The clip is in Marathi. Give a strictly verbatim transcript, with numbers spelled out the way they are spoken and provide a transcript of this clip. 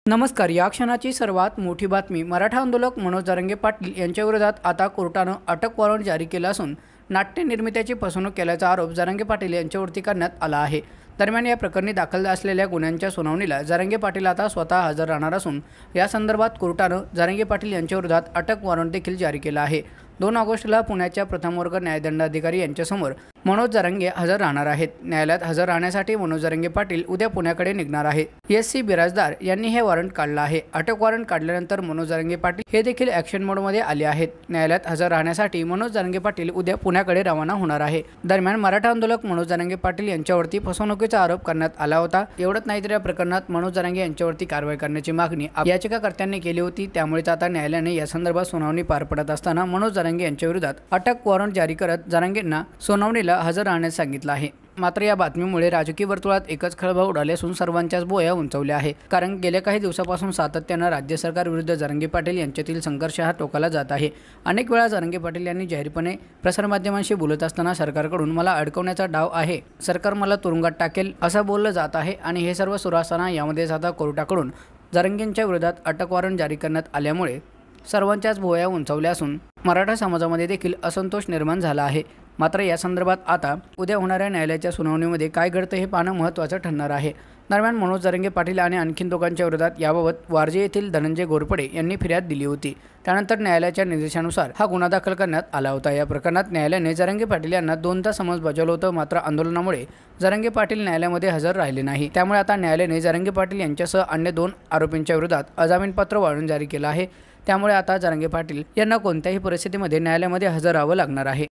नमस्कार. या क्षणाची सर्वात मोठी बातमी. मराठा आंदोलक मनोज जरांगे पाटील यांच्या विरोधात आता कोर्टानं अटक वॉरंट जारी केलं असून नाट्य निर्मित्याची फसवणूक केल्याचा आरोप जरांगे पाटील यांच्यावरती करण्यात आला आहे. दरम्यान या प्रकरणी दाखल असलेल्या गुन्ह्यांच्या सुनावणीला जरांगे पाटील आता स्वतः हजर राहणार असून या संदर्भात कोर्टानं जरांगे पाटील यांच्याविरोधात अटक वॉरंट देखील जारी केला आहे. दोन ऑगस्टला पुण्याच्या प्रथम वर्ग न्यायदंडाधिकारी यांच्यासमोर मनोज जरांगे हजर राहणार आहेत. न्यायालयात हजर राहण्यासाठी मनोज जरांगे पाटील उद्या पुण्याकडे निघणार आहे. एस सी बिराजदार यांनी हे वॉरंट काढलं आहे. अटक वॉरंट काढल्यानंतर मनोज जरांगे पाटील हे देखील ॲक्शन मोडमध्ये आले आहेत. न्यायालयात हजर राहण्यासाठी मनोज जरांगे पाटील उद्या पुण्याकडे रवाना होणार आहे. दरम्यान मराठा आंदोलक मनोज जरांगे पाटील यांच्यावरती फसवणुकीचा आरोप करण्यात आला होता. एवढंच नाही तर या प्रकरणात मनोज जरांगे यांच्यावरती कारवाई करण्याची मागणी याचिकाकर्त्यांनी केली होती. त्यामुळेच आता न्यायालयाने या संदर्भात सुनावणी पार पडत असताना मनोज जरांगे यांच्या विरोधात अटक वॉरंट जारी करत जरांगेंना सुनावणीला हजर राहण्यास सांगितलं आहे. मात्र या बातमीमुळे राजकीय वर्तुळात एकच खळबळ उडाली असून सर्वांच्याच बोया उंचावल्या आहे. कारण गेल्या काही दिवसापासून सातत्यानं राज्य सरकार विरुद्ध जरांगे पाटील यांच्यातील संघर्ष हा टोकाला जात आहे. अनेक वेळा जरांगे पाटील यांनी जाहीरपणे प्रसारमाध्यमांशी बोलत असताना सरकारकडून मला अडकवण्याचा डाव आहे, सरकार मला तुरुंगात टाकेल असं बोललं जात आहे. आणि हे सर्व सुरू असताना यामध्येच आता कोर्टाकडून जरांगेंच्या विरोधात अटक वॉरंट जारी करण्यात आल्यामुळे सर्वांच्याच भुवया उंचावल्या असून मराठा समाजामध्ये देखील असंतोष निर्माण झाला आहे. मात्र या संदर्भात आता उद्या होणाऱ्या न्यायालयाच्या सुनावणीमध्ये काय घडतं हे पाहणं महत्त्वाचं ठरणार आहे. दरम्यान मनोज जरांगे पाटील आणि आणखीन दोघांच्या विरोधात याबाबत वारजे येथील धनंजय घोरपडे यांनी फिर्याद दिली होती. त्यानंतर न्यायालयाच्या निर्देशानुसार हा गुन्हा दाखल करण्यात आला होता. या प्रकरणात न्यायालयाने जरांगे पाटील यांना दोनदा समन्स बजावलं होतं. मात्र आंदोलनामुळे जरांगे पाटील न्यायालयामध्ये हजर राहिले नाही. त्यामुळे आता न्यायालयाने जरांगे पाटील यांच्यासह अन्य दोन आरोपींच्या विरोधात अजामीनपात्र वॉरंट जारी केलं आहे. त्यामुळे आता जरांगे पाटील यांना कोणत्याही परिस्थितीमध्ये न्यायालयामध्ये हजर राहावं लागणार आहे.